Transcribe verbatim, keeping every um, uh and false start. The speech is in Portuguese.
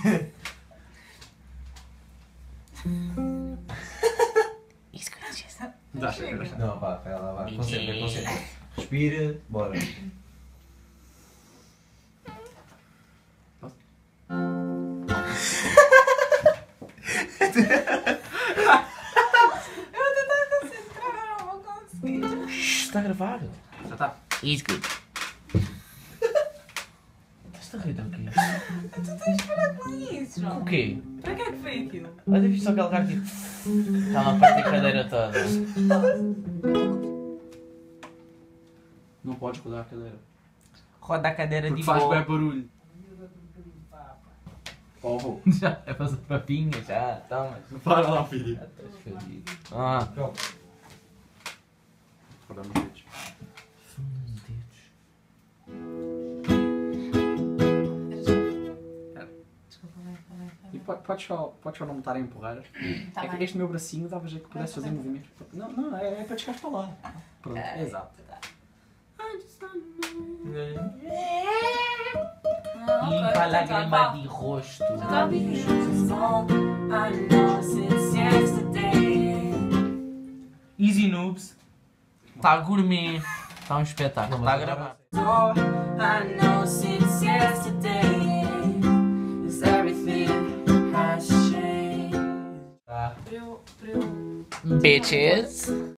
Isso que eu disse. Dá a chegar. Não, vá, vai lá, vá. Concentra, concentra. Respira, bora. Eu vou tentar concentrar, não vou conseguir. Está a gravar? Já está. Isso que Estás a rir do quê? tu tens de parar com isso, João. O quê? Para que é que foi aquilo? Olha, viste só aquele gajo tipo. Está-me a partir a cadeira toda. Não podes rodar a cadeira. Roda a cadeira Porque de faz boa. bem barulho. Oh, vou. Já, é fazer papinha, já, toma. Para lá, filho. Já estás fodido. Ah. Rodar meus dedos. Desculpa, vai, vai, E vai. po- podes só, podes só não me estar a empurrar. Tá É que bem. este meu bracinho dava jeito que pudesse fazer movimentos. Não, não, é, é para chegar para lá. Pronto, É. exato. Limpa a lágrima de rosto. Já vi. Easy Noobs. Está gourmet. Está um espetáculo. Está a gravar. I know since yesterday is everything has changed. Tá. Para eu, para eu Bitches.